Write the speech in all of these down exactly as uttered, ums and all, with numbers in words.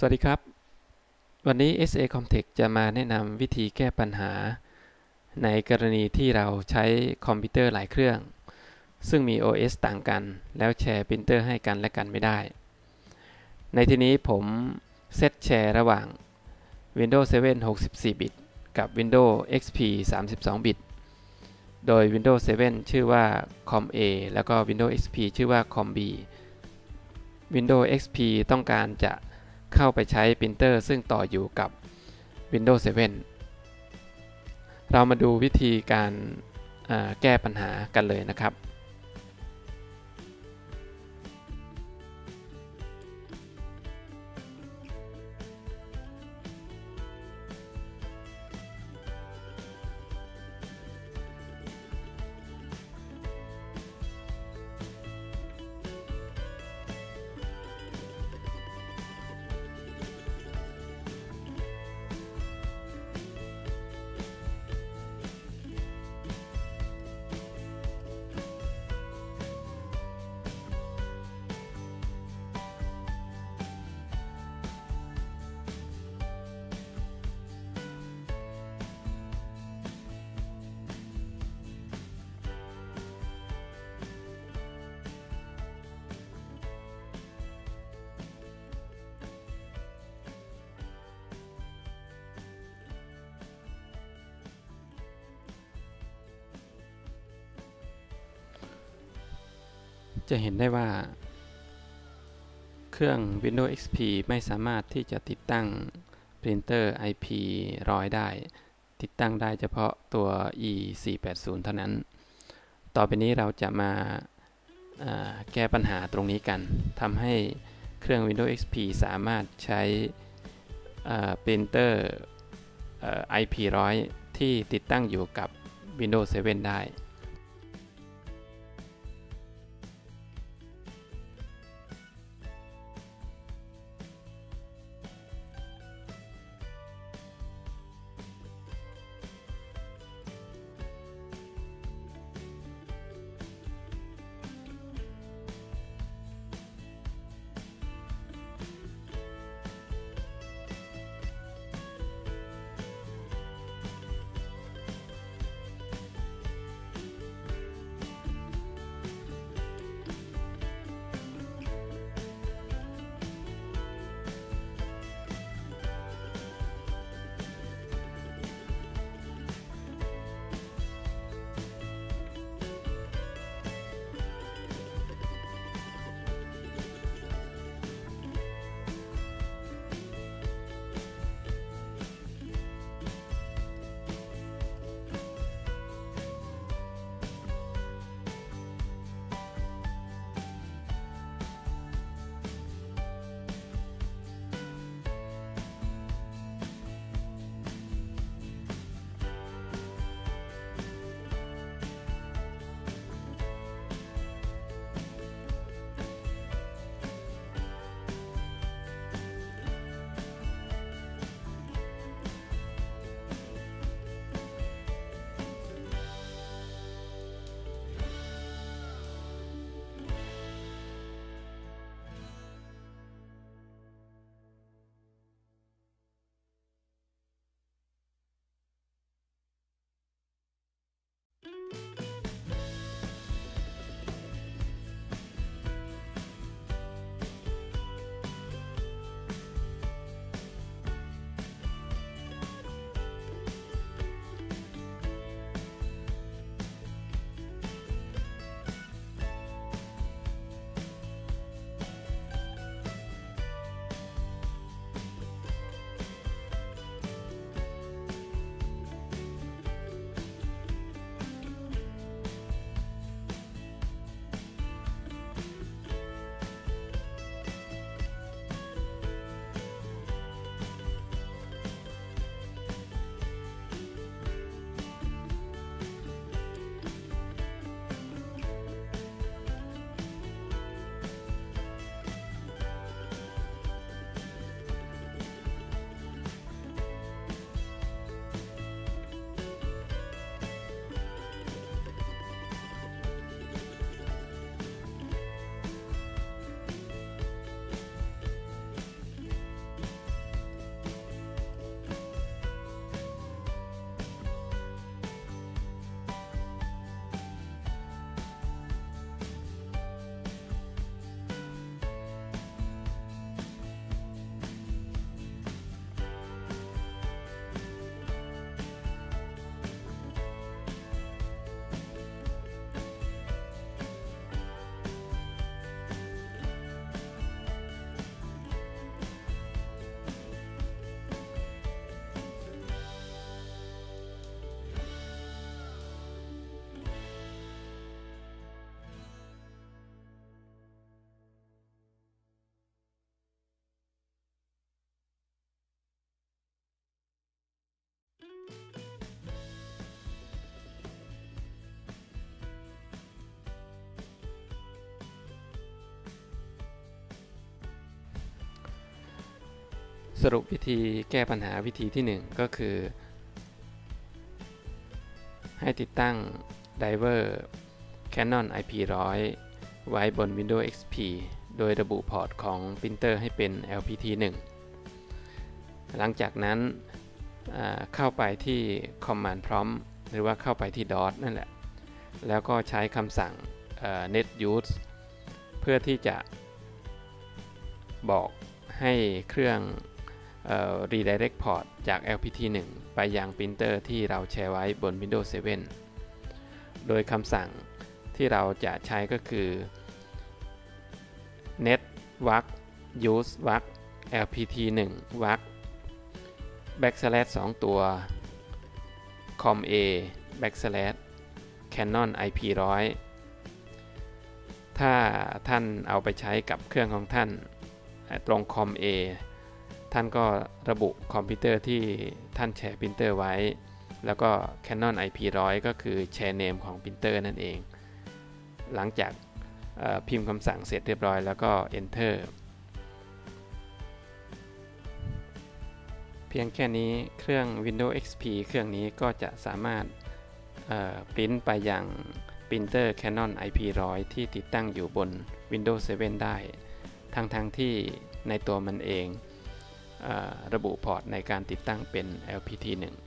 สวัสดีครับวันนี้ เอส เอ Comtech จะมาแนะนำวิธีแก้ปัญหาในกรณีที่เราใช้คอมพิวเตอร์หลายเครื่องซึ่งมี โอ เอส ต่างกันแล้วแชร์ปรินเตอร์ให้กันและกันไม่ได้ในที่นี้ผมเซตแชร์ระหว่าง Windows เซเว่น หกสิบสี่ บิตกับ Windows เอ็กซ์ พี สามสิบสอง บิตโดย Windows เซเว่น ชื่อว่า คอม เอ แล้วก็ Windows เอ็กซ์ พี ชื่อว่า คอม บี Windows เอ็กซ์ พี ต้องการจะเข้าไปใช้ปรินเตอร์ซึ่งต่ออยู่กับ Windows เซเว่น เรามาดูวิธีการแก้ปัญหากันเลยนะครับจะเห็นได้ว่าเครื่อง Windows เอ็กซ์ พี ไม่สามารถที่จะติดตั้งปรินเตอร์ ไอ พี หนึ่งร้อย ได้ติดตั้งได้เฉพาะตัว อี สี่แปดศูนย์ เท่านั้นต่อไปนี้เราจะมาแก้ปัญหาตรงนี้กันทำให้เครื่อง Windows เอ็กซ์ พี สามารถใช้ปรินเตอร์ ไอ พี หนึ่งร้อย ที่ติดตั้งอยู่กับ Windows เซเว่น ได้สรุปวิธีแก้ปัญหาวิธีที่หนึ่งก็คือให้ติดตั้งไดรเวอร์ Canon ไอ พี หนึ่งร้อย ไว้บน Windows เอ็กซ์ พี โดยระบุพอร์ตของปรินเตอร์ให้เป็น แอล พี ที หนึ่ง หลังจากนั้นเข้าไปที่ Command Prompt หรือว่าเข้าไปที่ ดอท นั่นแหละแล้วก็ใช้คำสั่ง net use เพื่อที่จะบอกให้เครื่อง redirect port จาก แอล พี ที หนึ่ง ไปยังปรินเตอร์ที่เราแชร์ไว้บน Windows เซเว่น โดยคำสั่งที่เราจะใช้ก็คือ net vec use vec แอล พี ที หนึ่ง vec backslash สองตัว com a backslash canon ไอ พี หนึ่งร้อย ถ้าท่านเอาไปใช้กับเครื่องของท่านตรง com a ท่านก็ระบุคอมพิวเตอร์ที่ท่านแชร์ปรินเตอร์ไว้แล้วก็ Canon ไอ พี หนึ่งร้อย ก็คือแชร์เนมของปรินเตอร์นั่นเองหลังจากพิมพ์คำสั่งเสร็จเรียบร้อยแล้วก็ Enter เพียงแค่นี้เครื่อง Windows เอ็กซ์ พี เครื่องนี้ก็จะสามารถปริ้นไปยังปรินเตอร์ Canon ไอ พี หนึ่งร้อย ที่ติดตั้งอยู่บน Windows เซเว่น ได้ทั้งๆ ทที่ในตัวมันเองเอ่อระบุพอร์ตในการติดตั้งเป็น แอล พี ที หนึ่ง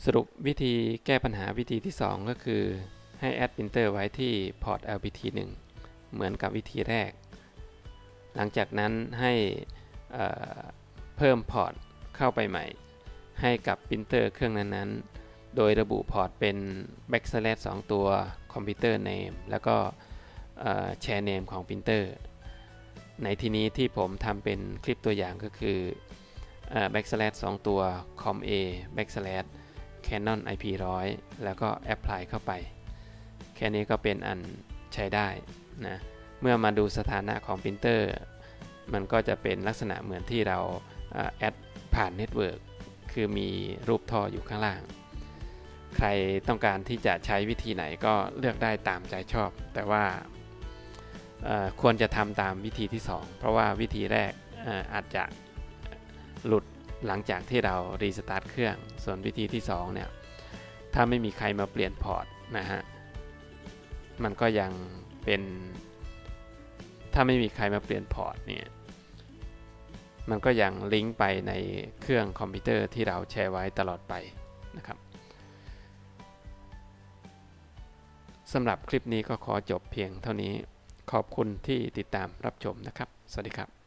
สรุปวิธีแก้ปัญหาวิธีที่สองก็คือให้แอดปรินเตอร์ไว้ที่พอร์ต แอล พี ที หนึ่ง เหมือนกับวิธีแรกหลังจากนั้นให้เเพิ่มพอร์ตเข้าไปใหม่ให้กับปรินเตอร์เครื่องนั้นๆโดยระบุพอร์ตเป็น backslash สองตัวคอมพิวเตอร์ name แล้วก็แชร์ name ของปรินเตอร์ในที่นี้ที่ผมทำเป็นคลิปตัวอย่างก็คือ backslash สองตัว com a backslash canon ไอ พี หนึ่งร้อย แล้วก็ apply เข้าไปแค่นี้ก็เป็นอันใช้ได้นะเมื่อมาดูสถานะของปรินเตอร์มันก็จะเป็นลักษณะเหมือนที่เราแอดผ่านเน็ตเวิร์กคือมีรูปท่ออยู่ข้างล่างใครต้องการที่จะใช้วิธีไหนก็เลือกได้ตามใจชอบแต่ว่าควรจะทำตามวิธีที่สองเพราะว่าวิธีแรกอาจจะหลุดหลังจากที่เรารีสตาร์ทเครื่องส่วนวิธีที่สองเนี่ยถ้าไม่มีใครมาเปลี่ยนพอร์ตนะฮะมันก็ยังเป็นถ้าไม่มีใครมาเปลี่ยนพอร์ตเนี่ยมันก็ยังลิงก์ไปในเครื่องคอมพิวเตอร์ที่เราแชร์ไว้ตลอดไปนะครับสำหรับคลิปนี้ก็ขอจบเพียงเท่านี้ขอบคุณที่ติดตามรับชมนะครับสวัสดีครับ